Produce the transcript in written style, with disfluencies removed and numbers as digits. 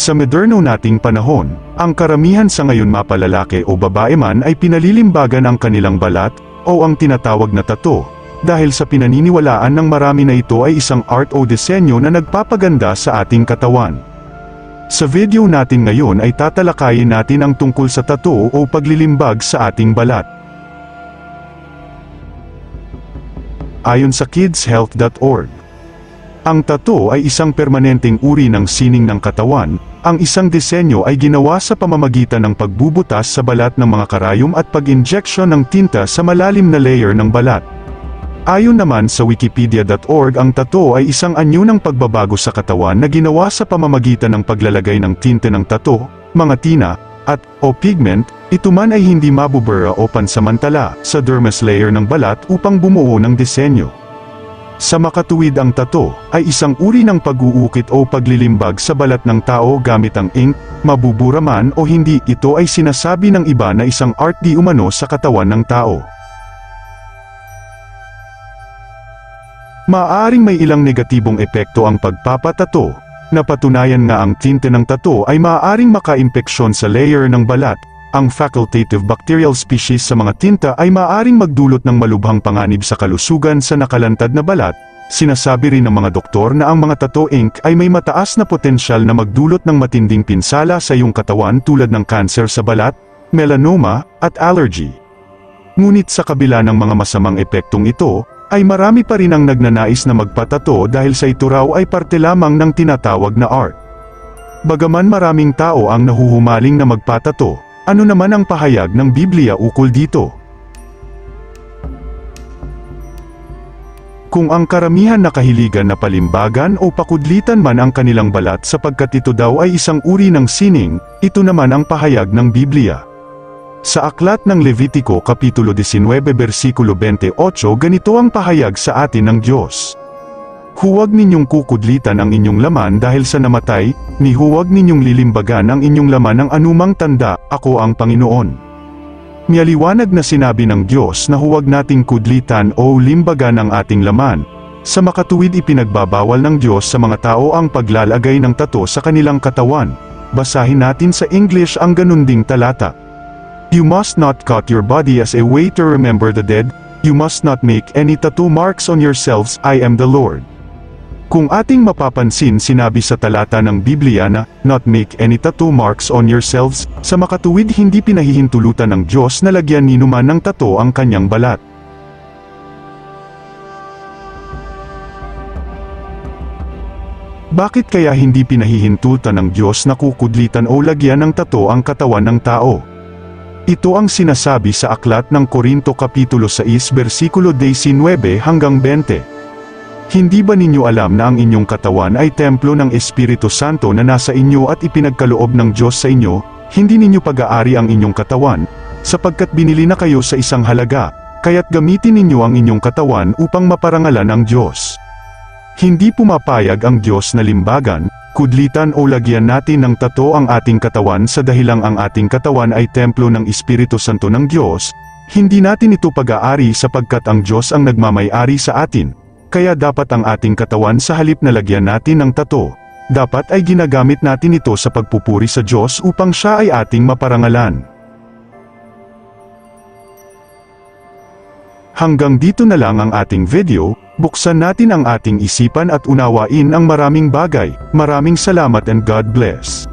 Sa moderno nating panahon, ang karamihan sa ngayon mapalalaki o babae man ay pinalilimbagan ang kanilang balat, o ang tinatawag na tattoo, dahil sa pinaniniwalaan ng marami na ito ay isang art o disenyo na nagpapaganda sa ating katawan. Sa video natin ngayon ay tatalakayin natin ang tungkol sa tattoo o paglilimbag sa ating balat. Ayon sa kidshealth.org, ang tattoo ay isang permanenteng uri ng sining ng katawan. Ang isang disenyo ay ginawa sa pamamagitan ng pagbubutas sa balat ng mga karayom at pag-injeksyon ng tinta sa malalim na layer ng balat. Ayon naman sa wikipedia.org, ang tattoo ay isang anyo ng pagbabago sa katawan na ginawa sa pamamagitan ng paglalagay ng tinte ng tattoo, mga tina, o pigment. Ito man ay hindi mabubura o pansamantala sa dermis layer ng balat upang bumuo ng disenyo. Sa makatuwid, ang tattoo ay isang uri ng pag-uukit o paglilimbag sa balat ng tao gamit ang ink, mabubura man o hindi. Ito ay sinasabi ng iba na isang art di umano sa katawan ng tao. Maaaring may ilang negatibong epekto ang pagpapatato. Napatunayan nga ang tinte ng tattoo ay maaaring maka-impeksyon sa layer ng balat. Ang facultative bacterial species sa mga tinta ay maaaring magdulot ng malubhang panganib sa kalusugan sa nakalantad na balat. Sinasabi rin ng mga doktor na ang mga tattoo ink ay may mataas na potensyal na magdulot ng matinding pinsala sa iyong katawan tulad ng cancer sa balat, melanoma, at allergy. Ngunit sa kabila ng mga masamang epektong ito, ay marami pa rin ang nagnanais na magpatato dahil sa ito raw ay parte lamang ng tinatawag na art. Bagaman maraming tao ang nahuhumaling na magpatato, ano naman ang pahayag ng Biblia ukol dito? Kung ang karamihan na kahiligan na palimbagan o pakudlitan man ang kanilang balat sapagkat ito daw ay isang uri ng sining, ito naman ang pahayag ng Biblia. Sa aklat ng Levitico Kapitulo 19 versikulo 28, ganito ang pahayag sa atin ng Diyos. Huwag ninyong kukudlitan ang inyong laman dahil sa namatay, ni huwag ninyong lilimbagan ang inyong laman ng anumang tanda, ako ang Panginoon. Miyaliwanag na sinabi ng Diyos na huwag nating kudlitan o limbagan ang ating laman. Sa makatuwid, ipinagbabawal ng Diyos sa mga tao ang paglalagay ng tattoo sa kanilang katawan. Basahin natin sa English ang ganun ding talata. You must not cut your body as a way to remember the dead. You must not make any tattoo marks on yourselves. I am the Lord. Kung ating mapapansin, sinabi sa talata ng Biblia na, not make any tattoo marks on yourselves. Sa makatuwid, hindi pinahihintulutan ng Diyos na lagyan ninuman ng tattoo ang kanyang balat. Bakit kaya hindi pinahihintulutan ng Diyos na kukudlitan o lagyan ng tattoo ang katawan ng tao? Ito ang sinasabi sa aklat ng Korinto Kapitulo 6 versikulo 19 hanggang 20. Hindi ba ninyo alam na ang inyong katawan ay templo ng Espiritu Santo na nasa inyo at ipinagkaloob ng Diyos sa inyo? Hindi ninyo pag-aari ang inyong katawan, sapagkat binili na kayo sa isang halaga, kaya't gamitin ninyo ang inyong katawan upang maparangalan ang Diyos. Hindi pumapayag ang Diyos na limbagan, kudlitan o lagyan natin ng tattoo ang ating katawan sa dahilang ang ating katawan ay templo ng Espiritu Santo ng Diyos. Hindi natin ito pag-aari sapagkat ang Diyos ang nagmamay-ari sa atin. Kaya dapat ang ating katawan sa halip na lagyan natin ng tattoo, dapat ay ginagamit natin ito sa pagpupuri sa Diyos upang Siya ay ating maparangalan. Hanggang dito na lang ang ating video. Buksan natin ang ating isipan at unawain ang maraming bagay. Maraming salamat and God bless.